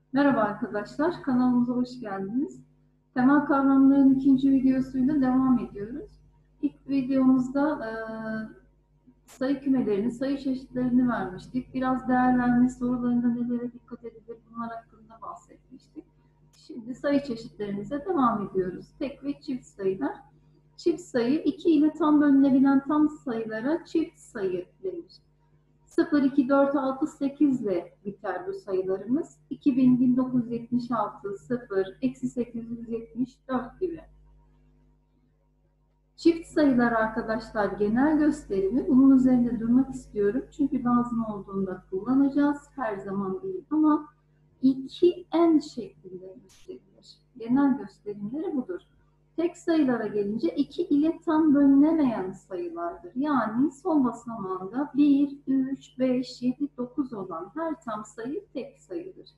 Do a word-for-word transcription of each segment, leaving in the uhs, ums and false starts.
Merhaba arkadaşlar, kanalımıza hoş geldiniz. Temel kavramların ikinci videosuyla devam ediyoruz. İlk videomuzda e, sayı kümelerini, sayı çeşitlerini vermiştik. Biraz değerlenme sorularında nelere dikkat edilir bunlar hakkında bahsetmiştik. Şimdi sayı çeşitlerimize devam ediyoruz. Tek ve çift sayılar. Çift sayı iki ile tam bölünebilen tam sayılara çift sayı denir. sıfır, iki, dört, altı, sekiz ile biter bu sayılarımız. iki bin, bin dokuz yüz yetmiş altı, sıfır, eksi sekiz yüz yetmiş dört gibi. Çift sayılar arkadaşlar genel gösterimi. Bunun üzerinde durmak istiyorum. Çünkü lazım olduğunda kullanacağız. Her zaman değil ama iki n şeklinde gösterilir. Genel gösterimleri budur. Tek sayılara gelince iki ile tam bölünemeyen sayılardır. Yani son basamağında bir, üç, beş, yedi, dokuz olan her tam sayı tek sayıdır.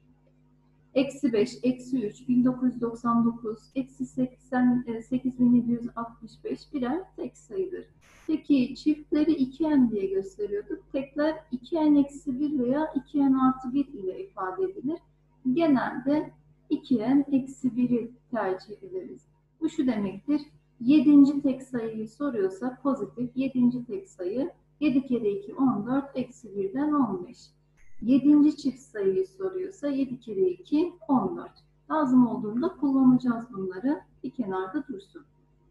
Eksi beş, eksi üç, bin dokuz yüz doksan dokuz, eksi seksen, sekiz bin yedi yüz altmış beş birer tek sayıdır. Peki çiftleri iki n diye gösteriyorduk. Tekler iki n eksi bir veya iki n artı bir ile ifade edilir. Genelde iki n eksi biri tercih ederiz. Bu şu demektir. Yedinci tek sayıyı soruyorsa pozitif yedinci tek sayı yedi kere iki on dört eksi birden on beş. Yedinci çift sayıyı soruyorsa yedi kere iki on dört. Lazım olduğunda kullanacağız bunları. Bir kenarda dursun.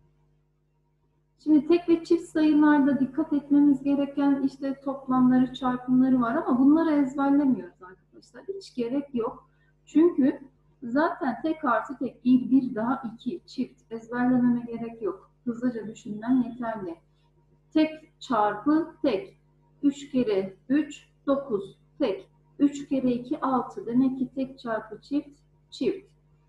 Şimdi tek ve çift sayılarda dikkat etmemiz gereken işte toplamları, çarpımları var ama bunları ezberlemiyoruz arkadaşlar. Hiç gerek yok. Çünkü zaten tek artı tek, bir, bir daha iki, çift ezberlememe gerek yok. Hızlıca düşünmem yeterli. Tek çarpı tek. üç kere üç, dokuz. Tek. üç kere iki, altı. Demek ki tek çarpı çift, çift.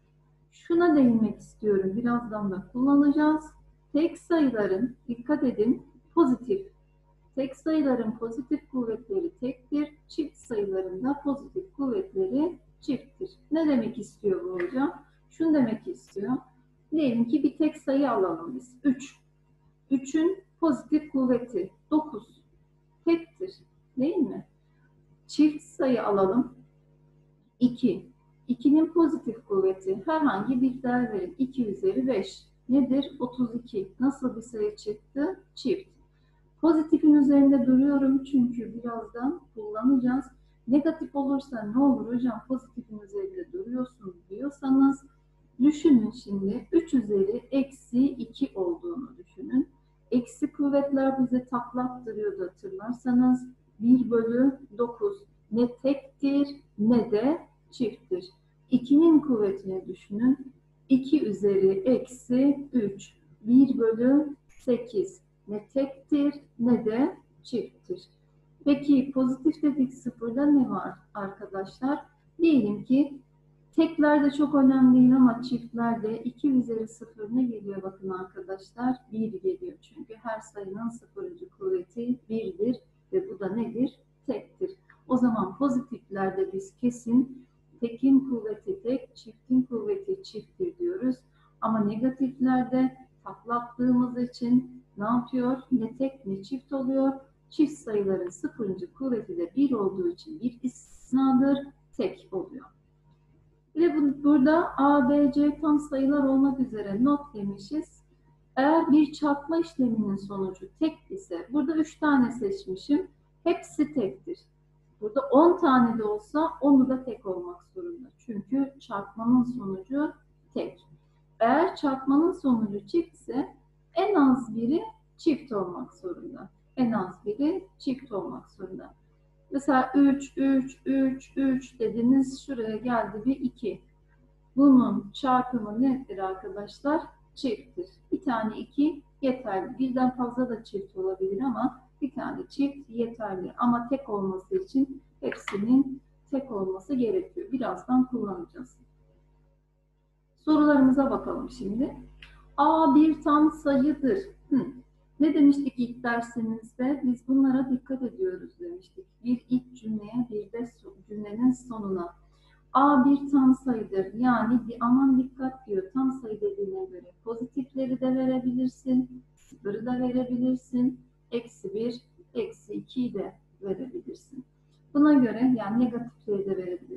Şuna değinmek istiyorum. Birazdan da kullanacağız. Tek sayıların, dikkat edin, pozitif. Tek sayıların pozitif kuvvetleri tektir. Çift sayıların da pozitif kuvvetleri çifttir. Ne demek istiyor bu hocam? Şunu demek istiyor. Diyelim ki bir tek sayı alalım biz. üç. üçün pozitif kuvveti dokuz. Tektir. Değil mi? Çift sayı alalım. iki. ikinin pozitif kuvveti herhangi bir değer verin. iki üzeri beş. Nedir? otuz iki. Nasıl bir sayı çıktı? Çift. Pozitifin üzerinde duruyorum çünkü birazdan kullanacağız. Negatif olursa ne olur hocam? Pozitifin üzerinde duruyorsun diyorsanız düşünün şimdi üç üzeri eksi iki olduğunu düşünün. Eksi kuvvetler bize taklattırıyordu hatırlarsanız. bir bölü dokuz ne tektir ne de çifttir. ikinin kuvvetini düşünün. iki üzeri eksi üç. bir bölü sekiz ne tektir ne de çifttir. Peki pozitif dedik sıfırda ne var arkadaşlar? Diyelim ki tekler de çok önemli değil ama çiftlerde iki üzeri sıfır ne geliyor bakın arkadaşlar? bir geliyor. Çünkü her sayının sıfırıncı kuvveti birdir ve bu da nedir? Tektir. O zaman pozitiflerde biz kesin tekin kuvveti tek, çiftin kuvveti çifttir diyoruz. Ama negatiflerde taklattığımız için ne yapıyor? Ne tek ne çift oluyor. Çift sayıların sıfırıncı kuvveti de bir olduğu için bir istisnadır, tek oluyor. Ve bu, burada A, B, C tam sayılar olmak üzere not demişiz. Eğer bir çarpma işleminin sonucu tek ise, burada üç tane seçmişim, hepsi tektir. Burada on tane de olsa onu da tek olmak zorunda. Çünkü çarpmanın sonucu tek. Eğer çarpmanın sonucu çiftse en az biri çift olmak zorunda. En az biri çift olmak zorunda. Mesela üç, üç, üç, üç dediniz şuraya geldi bir iki. Bunun çarpımı nedir arkadaşlar? Çifttir. Bir tane iki yeterli. Birden fazla da çift olabilir ama bir tane çift yeterli. Ama tek olması için hepsinin tek olması gerekiyor. Birazdan kullanacağız. Sorularımıza bakalım şimdi. A bir tam sayıdır. Hı. Ne demiştik ilk dersimizde? Biz bunlara dikkat ediyoruz demiştik. Bir ilk cümleye bir de cümlenin sonuna. A bir tam sayıdır. Yani aman dikkat diyor. Tam sayı dediğine göre pozitifleri de verebilirsin. Sıfırı da verebilirsin. Eksi bir, eksi ikiyi de verebilirsin. Buna göre yani negatifleri de verebilirsin.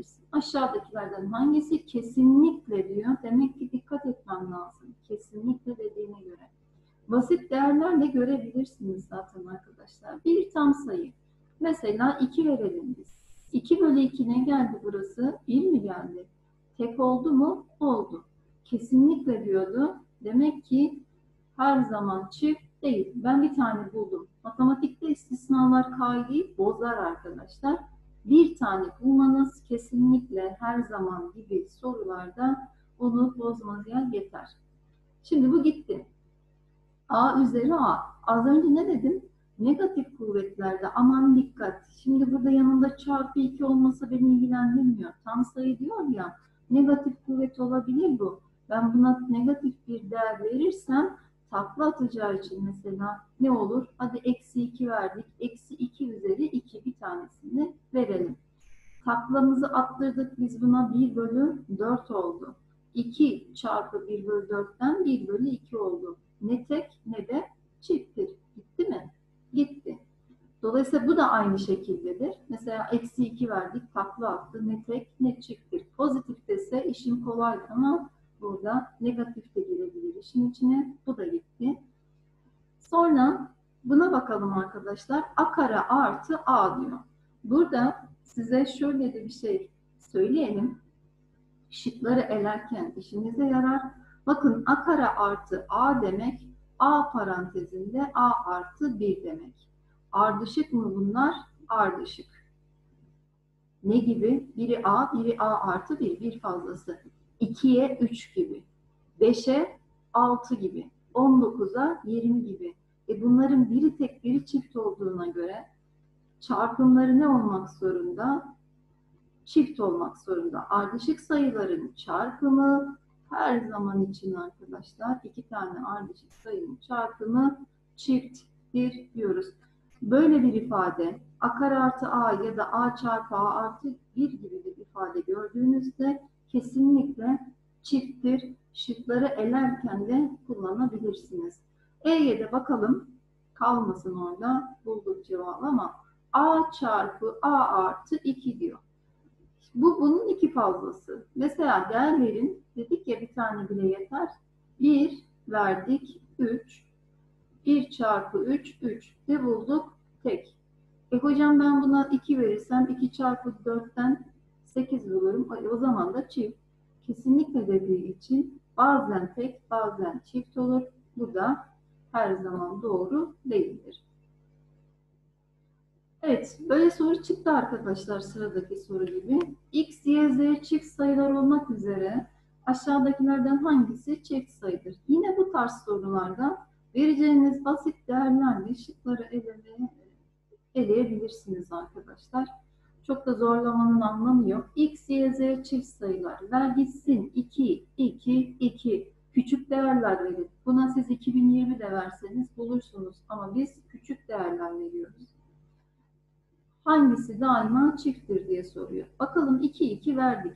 Aşağıdakilerden hangisi kesinlikle diyor. Demek ki dikkat etmem lazım. Kesinlikle dediğine göre. Basit değerlerle görebilirsiniz zaten arkadaşlar. Bir tam sayı. Mesela iki verelim biz. iki bölü iki ne geldi burası? bir mi geldi? Tek oldu mu? Oldu. Kesinlikle diyordu. Demek ki her zaman çift değil. Ben bir tane buldum. Matematikte istisnalar kaideyi bozar arkadaşlar. Bir tane bulmanız kesinlikle her zaman gibi sorularda onu bozmaya yeter. Şimdi bu gitti. A üzeri A. Az önce ne dedim? Negatif kuvvetlerde aman dikkat. Şimdi burada yanında çarpı iki olması beni ilgilendirmiyor. Tam sayı diyor ya. Negatif kuvvet olabilir bu. Ben buna negatif bir değer verirsem takla atacağı için mesela ne olur? Hadi eksi iki verdik. Eksi iki üzeri iki bir tanesini verelim. Taklamızı attırdık biz buna bir bölü dört oldu. iki çarpı bir bölü dörtten bir bölü iki oldu. Ne tek ne de çifttir. Gitti mi? Gitti. Dolayısıyla bu da aynı şekildedir. Mesela eksi iki verdik, takla attı. Ne tek ne çifttir. Pozitif ise işim kolay ama burada negatif de girebilir işin içine. Bu da gitti. Sonra buna bakalım arkadaşlar. A kare artı A diyor. Burada size şöyle de bir şey söyleyelim. Şıkları elerken işinize yarar. Bakın A kare artı A demek A parantezinde A artı bir demek. Ardışık mı bunlar? Ardışık. Ne gibi? Biri A, biri A artı bir, bir fazlası. ikiye üç gibi. beşe altı gibi. on dokuza yirmi gibi. E bunların biri tek biri çift olduğuna göre çarpımları ne olmak zorunda? Çift olmak zorunda. Ardışık sayıların çarpımı her zaman için arkadaşlar iki tane ardışık sayının çarpımı çifttir diyoruz. Böyle bir ifade A kare artı A ya da A çarpı A artı bir gibi bir ifade gördüğünüzde kesinlikle çifttir. Şıkları elerken de kullanabilirsiniz. E'ye de bakalım. Kalmasın orada. Bulduk cevabı ama A çarpı A artı iki diyor. Bu bunun iki fazlası. Mesela değer verin. Dedik ya bir tane bile yeter. bir verdik. üç. bir çarpı üç. üç. Ne bulduk? Tek. E hocam ben buna iki verirsem iki çarpı dörtten sekiz bulurum. O zaman da çift. Kesinlikle dediği için bazen tek bazen çift olur. Bu da her zaman doğru değildir. Evet, böyle soru çıktı arkadaşlar sıradaki soru gibi. X, Y, Z çift sayılar olmak üzere aşağıdakilerden hangisi çift sayıdır? Yine bu tarz sorularda vereceğiniz basit değerlerle şıkları elemeye, eleyebilirsiniz arkadaşlar. Çok da zorlamanın anlamı yok. X, Y, Z çift sayılar. Ver gitsin iki, iki, iki. Küçük değerler verin. Buna siz iki bin yirmi de verseniz bulursunuz. Ama biz küçük değerler veriyoruz. Hangisi daima çifttir diye soruyor. Bakalım iki, iki verdik.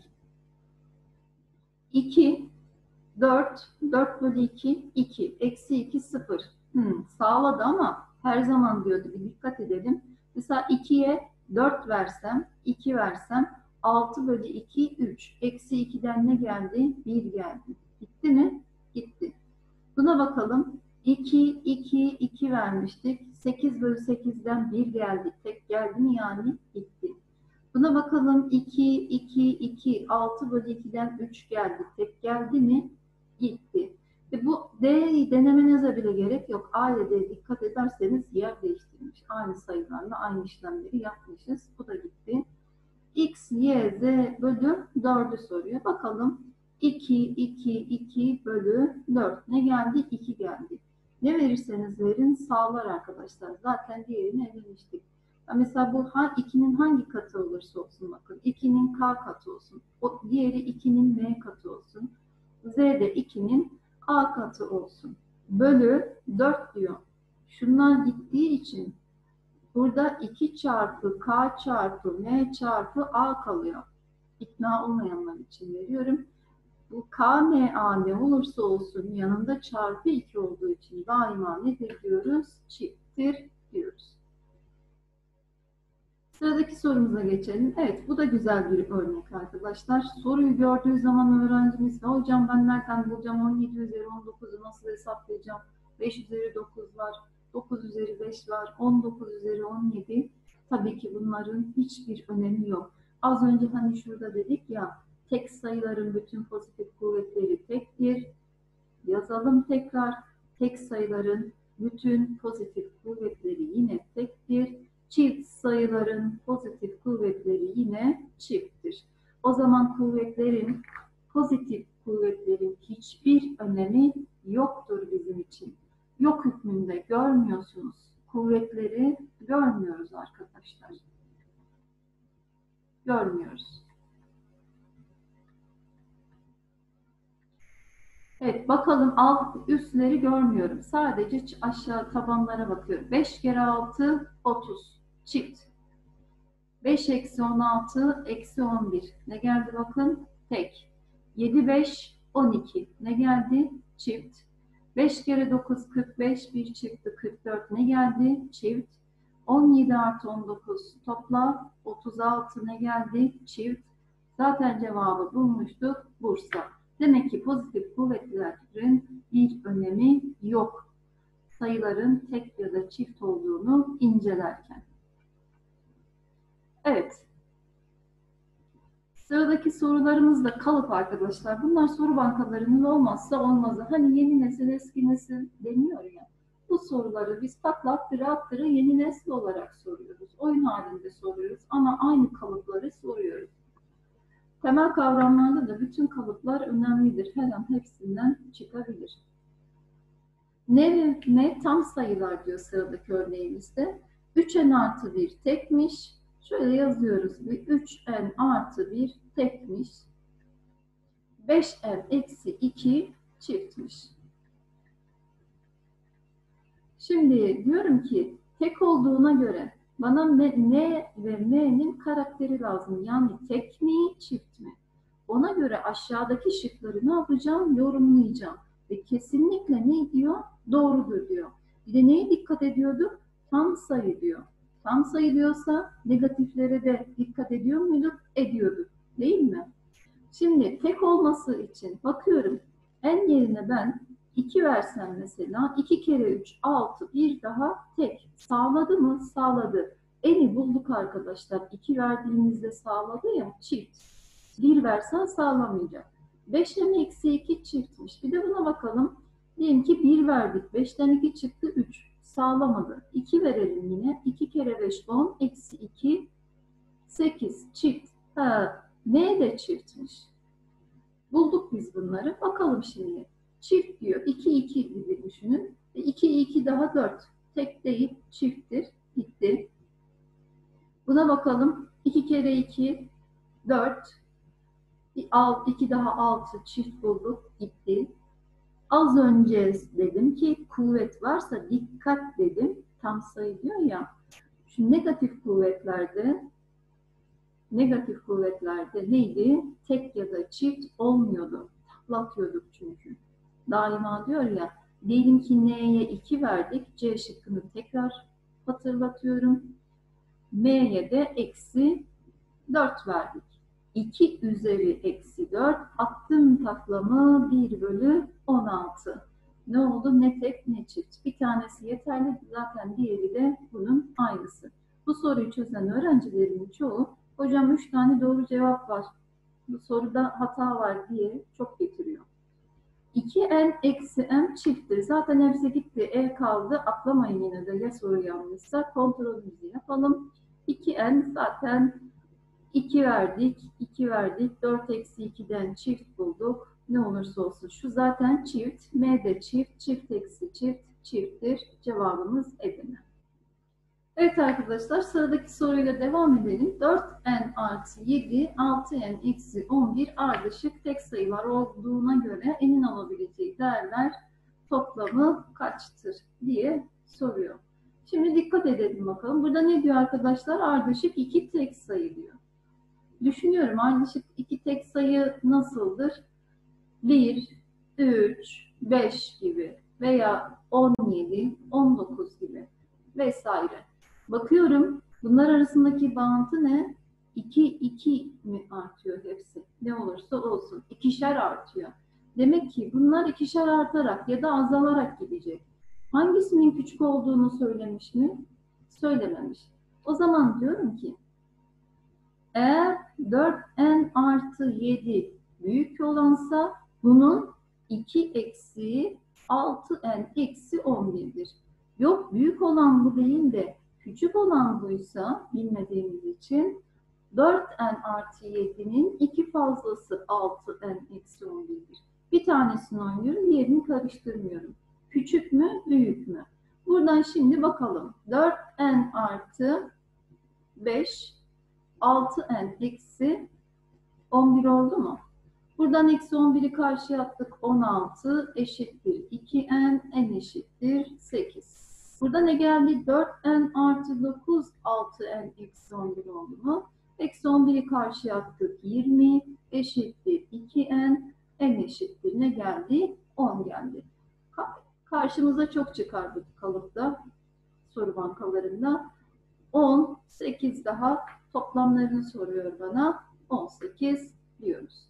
iki, dört, dört bölü iki, iki. Eksi iki, sıfır. Hmm, sağladı ama her zaman diyordu. Bir dikkat edelim. Mesela ikiye dört versem, iki versem altı bölü iki, üç. Eksi ikiden ne geldi? bir geldi. Gitti mi? Gitti. Buna bakalım. iki, iki, iki vermiştik. sekiz bölü sekizden bir geldi. Tek geldi mi yani? Gitti. Buna bakalım. iki, iki, iki, altı bölü ikiden üç geldi. Tek geldi mi? Gitti. Ve bu D'yi denemenize bile gerek yok. A ile D'ye dikkat ederseniz yer değiştirmiş. Aynı sayılarla aynı işlemleri yapmışız. Bu da gitti. X, Y, Z bölü dördü soruyor. Bakalım. iki, iki, iki bölü dört. Ne geldi? iki geldi. Ne verirseniz verin sağlar arkadaşlar. Zaten diğerini elemiştik. Mesela bu ikinin hangi katı olursa olsun bakın. ikinin K katı olsun. O diğeri ikinin M katı olsun. Z de ikinin A katı olsun. Bölü dört diyor. Şunlar gittiği için burada iki çarpı K çarpı M çarpı A kalıyor. İkna olmayanlar için veriyorum. Bu K, M, A ne olursa olsun yanında çarpı iki olduğu için daima nedir diyoruz? Çifttir diyoruz. Sıradaki sorumuza geçelim. Evet, bu da güzel bir örnek arkadaşlar. Soruyu gördüğü zaman öğrencimiz de hocam ben nereden bulacağım? on yedi üzeri on dokuzu nasıl hesaplayacağım? beş üzeri dokuz var, dokuz üzeri beş var, on dokuz üzeri on yedi. Tabii ki bunların hiçbir önemi yok. Az önce hani şurada dedik ya, tek sayıların bütün pozitif kuvvetleri tektir. Yazalım tekrar. Tek sayıların bütün pozitif kuvvetleri yine tektir. Çift sayıların pozitif kuvvetleri yine çifttir. O zaman kuvvetlerin, pozitif kuvvetlerin hiçbir önemi yoktur bizim için. Yok hükmünde görmüyorsunuz. Kuvvetleri görmüyoruz arkadaşlar. Görmüyoruz. Evet, bakalım alt üstleri görmüyorum. Sadece aşağı tabanlara bakıyorum. beş kere altı otuz. Çift. beş eksi on altı eksi on bir. Ne geldi bakın? Tek. yedi beş on iki. Ne geldi? Çift. beş kere dokuz kırk beş. Bir çıktı kırk dört. Ne geldi? Çift. on yedi artı on dokuz topla. otuz altı ne geldi? Çift. Zaten cevabı bulmuştuk. Bursa. Demek ki pozitif kuvvetlerin bir önemi yok. Sayıların tek ya da çift olduğunu incelerken. Evet. Sıradaki sorularımız da kalıp arkadaşlar. Bunlar soru bankalarının olmazsa olmazı. Hani yeni nesil eski nesil deniyor ya. Bu soruları biz takla attıra attıra yeni nesil olarak soruyoruz. Oyun halinde soruyoruz ama aynı kalıpları soruyoruz. Temel kavramlarda da bütün kalıplar önemlidir. Her an hepsinden çıkabilir. Ne, ne tam sayılar diyor sıradaki örneğimizde. üç n artı bir tekmiş. Şöyle yazıyoruz. üç n artı bir tekmiş. beş n eksi iki çiftmiş. Şimdi diyorum ki tek olduğuna göre bana n ve m'nin karakteri lazım. Yani tek mi çift mi? Ona göre aşağıdaki şıkları ne yapacağım? Yorumlayacağım. Ve kesinlikle ne diyor? Doğrudur diyor. Bir de neye dikkat ediyorduk? Tam sayı diyor. Tam sayı diyorsa negatiflere de dikkat ediyor muyduk? Ediyorduk. Değil mi? Şimdi tek olması için bakıyorum. En yerine ben iki versem mesela iki kere üç altı bir daha tek. Sağladı mı? Sağladı. Eni bulduk arkadaşlar. iki verdiğimizde sağladı ya çift. bir versen sağlamayacak. beşten eksi iki çiftmiş. Bir de buna bakalım. Diyelim ki bir verdik. beşten iki çıktı üç. Sağlamadı. iki verelim yine. iki kere beş on. Eksi iki sekiz. Çift. Ha, ne de çiftmiş. Bulduk biz bunları. Bakalım şimdi. Çift diyor. iki iki gibi düşünün. iki iki daha dört. Tek değil çifttir. Gitti. Buna bakalım. iki kere iki dört. iki daha altı çift bulduk. Gitti. Az önce dedim ki kuvvet varsa dikkat dedim. Tam sayı diyor ya. Şu negatif kuvvetlerde negatif kuvvetlerde neydi? Tek ya da çift olmuyordu. Taklatıyorduk çünkü. Daima diyor ya, diyelim ki n'ye iki verdik. C şıkkını tekrar hatırlatıyorum. M'ye de eksi dört verdik. iki üzeri eksi dört. Attım taklamı bir bölü on altı. Ne oldu? Ne tek ne çift. Bir tanesi yeterli. Zaten diğeri de bunun aynısı. Bu soruyu çözen öğrencilerin çoğu hocam üç tane doğru cevap var. Bu soruda hata var diye çok getiriyor. iki n eksi m çifttir. Zaten hepsi gitti. E kaldı. Atlamayın yine de ya soru yanlışsa. Kontrolümüzü yapalım. iki n zaten iki verdik. iki verdik. dört eksi ikiden çift bulduk. Ne olursa olsun. Şu zaten çift. M de çift. Çift eksi çift çifttir. Cevabımız Edirne. Evet arkadaşlar sıradaki soruyla devam edelim. dört n artı yedi, altı n eksi on bir ardışık tek sayılar olduğuna göre n'in alabileceği değerler toplamı kaçtır diye soruyor. Şimdi dikkat edelim bakalım. Burada ne diyor arkadaşlar? Ardışık iki tek sayı diyor. Düşünüyorum ardışık iki tek sayı nasıldır? bir, üç, beş gibi veya on yedi, on dokuz gibi vesaire. Bakıyorum Bunlar arasındaki bağıntı ne? iki, iki mi artıyor hepsi? Ne olursa olsun. İkişer artıyor. Demek ki bunlar ikişer artarak ya da azalarak gidecek. Hangisinin küçük olduğunu söylemiş mi? Söylememiş. O zaman diyorum ki eğer dört n artı yedi büyük olansa bunun iki eksiği altı n eksi on bir'dir. Yok büyük olan bu değil de küçük olan buysa bilmediğimiz için dört n artı yedi'nin iki fazlası altı n eksi on bir'dir. Bir tanesini oynuyorum, diğerini karıştırmıyorum. Küçük mü, büyük mü? Buradan şimdi bakalım. dört n artı beş altı n eksi on bir oldu mu? Buradan eksi on bir'i karşıya attık. on altı eşittir iki n, n eşittir sekiz. Burada ne geldi? dört n artı dokuz, altı n eksi on bir oldu mu? Eksi on bir'i karşıya attık. yirmi eşittir iki n, n eşittir ne geldi? on geldi. Karşımıza çok çıkar bu kalıpta, soru bankalarında. on, sekiz daha toplamlarını soruyor bana. on sekiz diyoruz.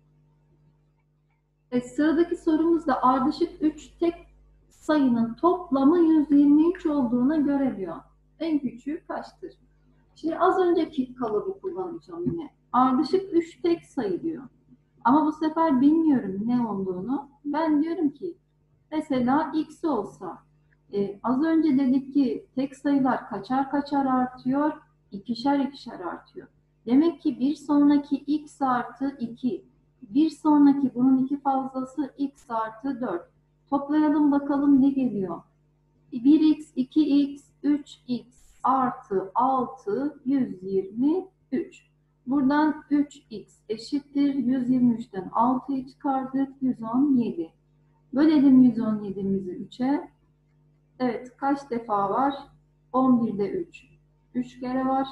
E, sıradaki sorumuzda ardışık üç tek sayının toplamı yüz yirmi üç olduğuna göre diyor. En küçüğü kaçtır? Şimdi az önceki kalıbı kullanacağım yine. Ardışık üç tek sayı diyor. Ama bu sefer bilmiyorum ne olduğunu. Ben diyorum ki mesela x olsa e, az önce dedik ki tek sayılar kaçar kaçar artıyor, ikişer ikişer artıyor. Demek ki bir sonraki x artı iki, bir sonraki bunun iki fazlası x artı dört. Toplayalım bakalım ne geliyor. bir x, iki x, üç x artı altı, yüz yirmi üç. Buradan üç x eşittir. yüz yirmi üç'ten altı'yı çıkardık. yüz on yedi. Bölelim yüz on yedi'mizi üç'e. Evet, kaç defa var? on bir'de üç. üç kere var.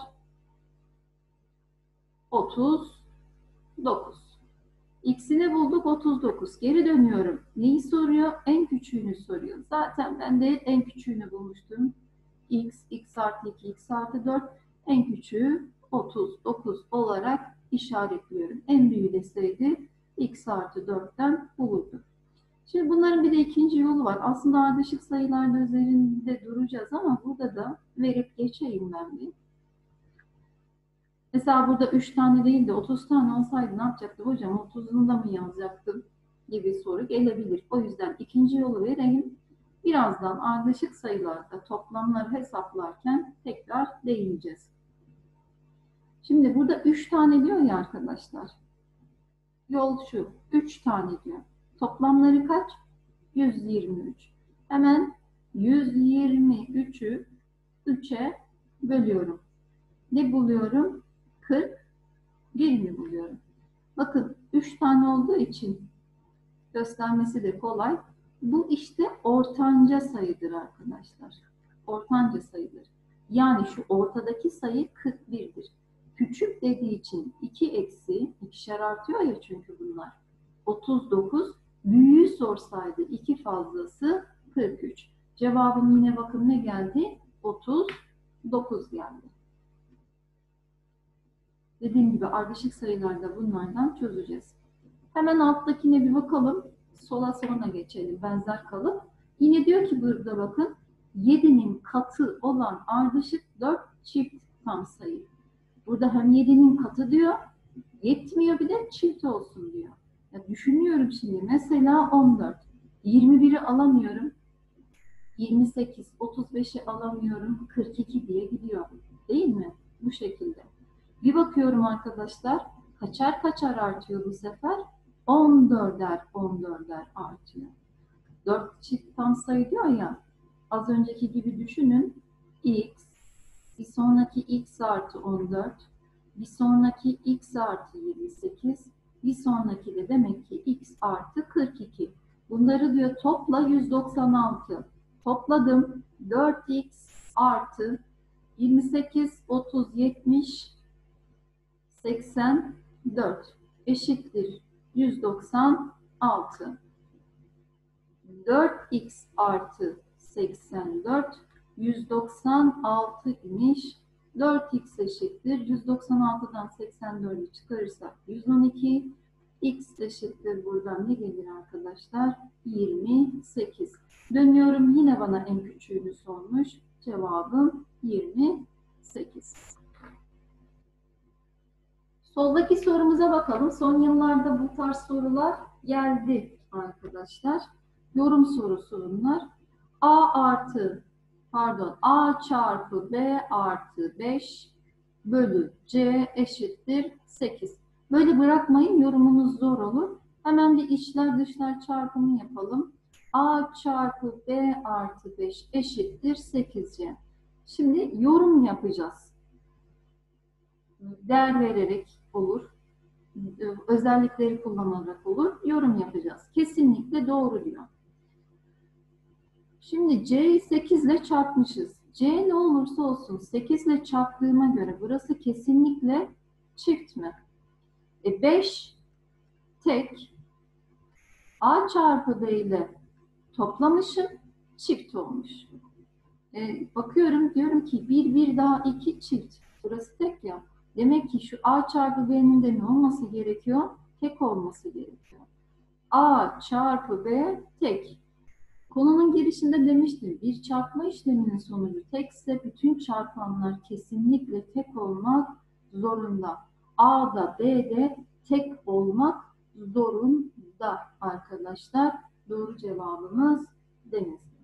otuz dokuz. X'ini bulduk otuz dokuz. Geri dönüyorum. Neyi soruyor? En küçüğünü soruyor. Zaten ben de en küçüğünü bulmuştum. X, x artı iki, x artı dört. En küçüğü otuz dokuz olarak işaretliyorum. En büyüğü deseydi x artı dört'ten bulurduk. Şimdi bunların bir de ikinci yolu var. Aslında ardışık sayılarda üzerinde duracağız ama burada da verip geçeyim ben bir. Mesela burada üç tane değil de otuz tane olsaydı ne yapacaktı hocam? otuz'unu da mı yazacaktım gibi soru gelebilir. O yüzden ikinci yolu vereyim. Birazdan ardışık sayılarda toplamları hesaplarken tekrar değineceğiz. Şimdi burada üç tane diyor ya arkadaşlar. Yol şu. üç tane diyor. Toplamları kaç? yüz yirmi üç. Hemen yüz yirmi üç'ü üç'e bölüyorum. Ne buluyorum? kırk bir mi buluyorum? Bakın üç tane olduğu için göstermesi de kolay. Bu işte ortanca sayıdır arkadaşlar. Ortanca sayıdır. Yani şu ortadaki sayı kırk bir'dir. Küçük dediği için iki eksi, ikişer artıyor ya çünkü bunlar. otuz dokuz. Büyüğü sorsaydı iki fazlası kırk üç. Cevabım yine bakın ne geldi? otuz dokuz geldi. Dediğim gibi ardışık sayılarda bunlardan çözeceğiz. Hemen alttakine bir bakalım. Sola sonra geçelim. Benzer kalıp. Yine diyor ki burada bakın. yedi'nin katı olan ardışık dört çift tam sayı. Burada hem yedi'nin katı diyor. Yetmiyor bir de çift olsun diyor. Ya düşünüyorum şimdi. Mesela on dört. yirmi bir'i alamıyorum. yirmi sekiz, otuz beş'i alamıyorum. kırk iki diye gidiyor. Değil mi? Bu şekilde. Bir bakıyorum arkadaşlar. Kaçar kaçar artıyor bu sefer? on dört'er on dört'er artıyor. dört çift tam sayı diyor ya. Az önceki gibi düşünün. X, bir sonraki x artı on dört, bir sonraki x artı yirmi sekiz, bir sonraki de demek ki x artı kırk iki. Bunları diyor topla yüz doksan altı. Topladım. dört x artı yirmi sekiz, otuz, yetmiş, seksen dört eşittir yüz doksan altı. dört x artı seksen dört yüz doksan altı imiş. dört x eşittir. yüz doksan altıdan seksen dördü çıkarırsak yüz on iki. X eşittir. Buradan ne gelir arkadaşlar? yirmi sekiz. Dönüyorum. Yine bana en küçüğünü sormuş. Cevabım yirmi sekiz. Soldaki sorumuza bakalım. Son yıllarda bu tarz sorular geldi arkadaşlar. Yorum sorusu bunlar. A artı pardon A çarpı B artı beş bölü C eşittir sekiz. Böyle bırakmayın, yorumunuz zor olur. Hemen bir içler dışlar çarpımı yapalım. A çarpı B artı beş eşittir sekiz C. Şimdi yorum yapacağız. Değer vererek olur. Özellikleri kullanarak olur. Yorum yapacağız. Kesinlikle doğru diyor. Şimdi C'yi sekiz ile çarpmışız. C ne olursa olsun sekiz ile çarptığıma göre burası kesinlikle çift mi? E beş tek. A çarpı B ile toplamışım. Çift olmuş. E, bakıyorum diyorum ki bir bir daha iki çift. Burası tek ya. Demek ki şu A çarpı B'nin de ne olması gerekiyor? Tek olması gerekiyor. A çarpı B tek. Konunun girişinde demiştim. Bir çarpma işleminin sonucu tekse bütün çarpanlar kesinlikle tek olmak zorunda. A'da B'de tek olmak zorunda arkadaşlar. Doğru cevabımız Denizli.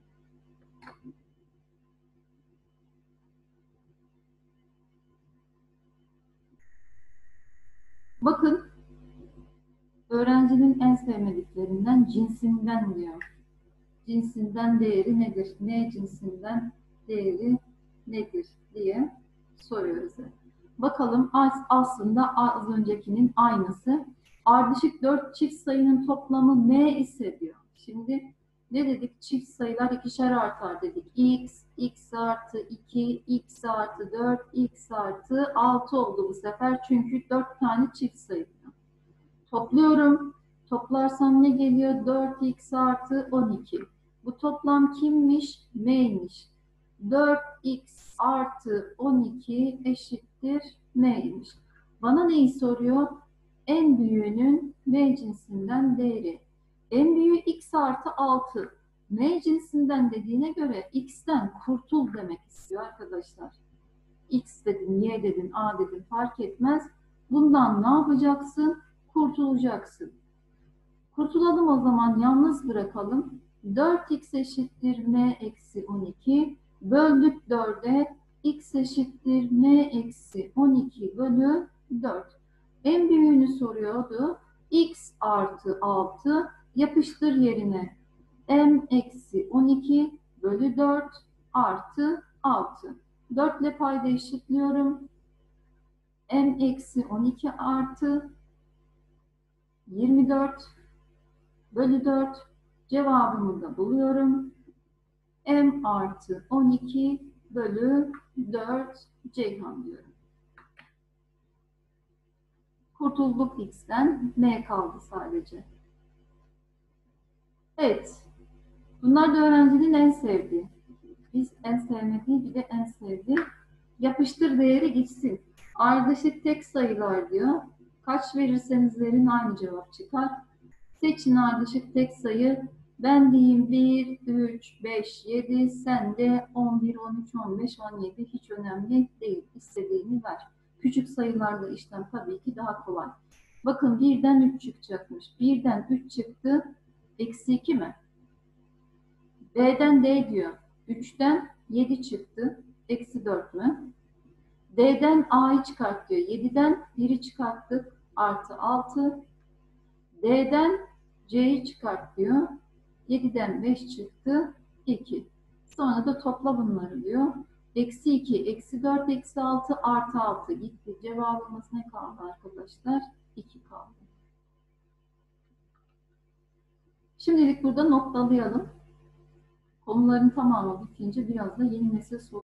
Bakın, öğrencinin en sevmediklerinden cinsinden diyor. Cinsinden değeri nedir? Ne cinsinden değeri nedir diye soruyoruz. Bakalım, aslında az öncekinin aynısı. Ardışık dört çift sayının toplamı m ise diyor. Şimdi ne dedik? Çift sayılar ikişer artar dedik. X, x artı iki, x artı dört, x artı altı oldu bu sefer. Çünkü dört tane çift sayı. Topluyorum. Toplarsam ne geliyor? dört x artı on iki. Bu toplam kimmiş? M'ymiş. dört x artı on iki eşittir M'ymiş. Bana neyi soruyor? En büyüğünün M cinsinden değeri. En büyüğü x artı altı. M cinsinden dediğine göre x'ten kurtul demek istiyor arkadaşlar. X dedin, Y dedin, A dedin fark etmez. Bundan ne yapacaksın? Kurtulacaksın. Kurtulalım o zaman, yalnız bırakalım. dört x eşittir m eksi on iki. Böldük dörde. X eşittir m eksi on iki bölü dört. En büyüğünü soruyordu. X artı altı. Yapıştır yerine. M eksi on iki bölü dört artı altı. dört ile payda eşitliyorum. M eksi on iki artı yirmi dört bölü dört. Cevabımı da buluyorum. M artı on iki bölü dört Ceyhan diyorum. Kurtulduk x'ten. M kaldı sadece. Evet. Bunlar da öğrencinin en sevdiği. Biz en sevmediği, bir de en sevdiği. Yapıştır değeri gitsin. Ardışık tek sayılar diyor. Kaç verirseniz verin aynı cevap çıkar. Seçin ardışık tek sayı. Ben diyeyim bir, üç, beş, yedi. Sen de on bir, on üç, on beş, on yedi. Hiç önemli değil. İstediğini ver. Küçük sayılarda işlem tabii ki daha kolay. Bakın birden üç çıkacakmış. birden üç çıktı. Eksi iki mi? B'den D diyor. üçten yedi çıktı. Eksi dört mü? D'den A'yı çıkart diyor. yediden biri çıkarttık. Artı altı. D'den C'yi çıkart diyor. yediden beş çıktı. iki. Sonra da topla bunları diyor. Eksi iki, eksi dört, eksi altı, artı altı gitti. Cevabımız ne kaldı arkadaşlar? iki kaldı. Şimdilik burada noktalayalım. Konuların tamamı bitince biraz da yeni nesil soru